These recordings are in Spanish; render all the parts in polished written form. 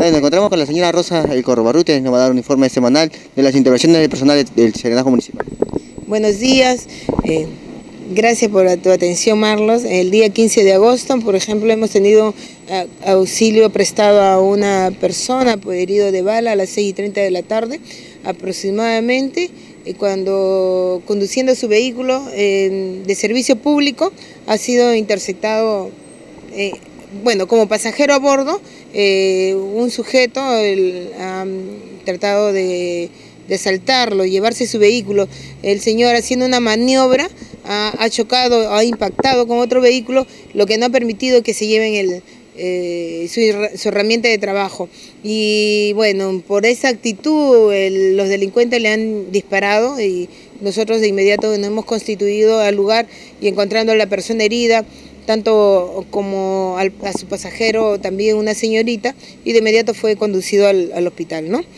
Bueno, nos encontramos con la señora Rosa El Corrobarrute, nos va a dar un informe semanal de las intervenciones del personal del Serenazgo Municipal. Buenos días, gracias por tu atención, Marlos. El día 15 de agosto, por ejemplo, hemos tenido auxilio prestado a una persona herido de bala a las 6:30 de la tarde aproximadamente, cuando conduciendo su vehículo de servicio público ha sido interceptado, como pasajero a bordo, un sujeto ha tratado de asaltarlo, llevarse su vehículo. El señor, haciendo una maniobra, ha chocado, ha impactado con otro vehículo, lo que no ha permitido que se lleven su herramienta de trabajo. Y bueno, por esa actitud los delincuentes le han disparado y nosotros de inmediato nos hemos constituido al lugar y encontrando a la persona herida, tanto como a su pasajero, también una señorita, y de inmediato fue conducido al hospital, ¿no?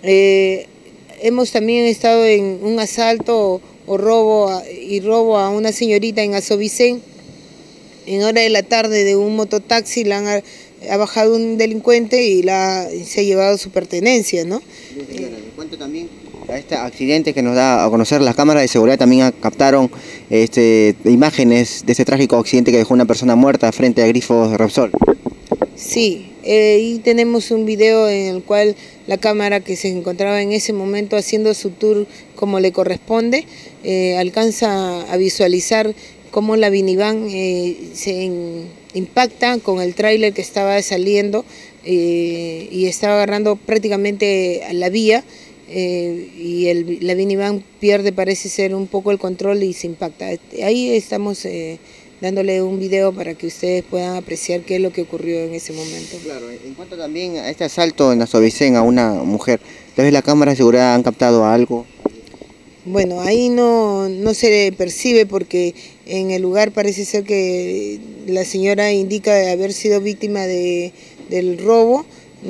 Hemos también estado en un asalto o robo a una señorita en Azovicén. En hora de la tarde, de un mototaxi ha bajado un delincuente y se ha llevado su pertenencia, ¿no? Señora, le cuento también a este accidente que nos da a conocer las cámaras de seguridad, también captaron imágenes de ese trágico accidente que dejó una persona muerta frente a grifos de Repsol. Sí, y tenemos un video en el cual la cámara que se encontraba en ese momento haciendo su tour como le corresponde, alcanza a visualizar cómo la minivan se impacta con el tráiler que estaba saliendo y estaba agarrando prácticamente a la vía, y la minivan pierde, parece ser, un poco el control y se impacta. Ahí estamos dándole un video para que ustedes puedan apreciar qué es lo que ocurrió en ese momento. Claro, en cuanto también a este asalto en Azovicén a una mujer, ¿tal vez la cámara de seguridad han captado algo? Bueno, ahí no se percibe porque en el lugar parece ser que la señora indica haber sido víctima del robo.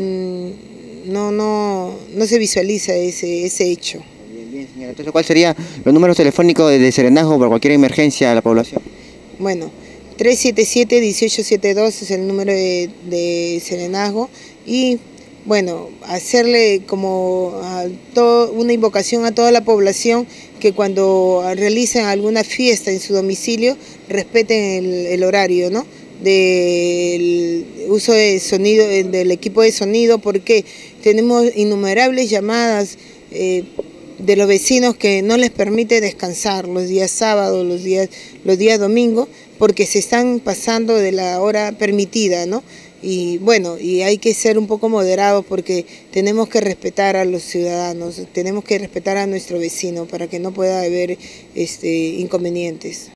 No se visualiza ese hecho. Bien, señora. Entonces, ¿cuáles serían los números telefónicos de Serenazgo para cualquier emergencia a la población? Bueno, 377-1872 es el número de Serenazgo y bueno, hacerle como una invocación a toda la población que cuando realicen alguna fiesta en su domicilio respeten el horario, ¿no?, del uso de sonido, del equipo de sonido, porque tenemos innumerables llamadas de los vecinos que no les permite descansar los días sábados, los días domingos, porque se están pasando de la hora permitida, ¿no? Y bueno, y hay que ser un poco moderados porque tenemos que respetar a los ciudadanos, tenemos que respetar a nuestro vecino para que no pueda haber inconvenientes.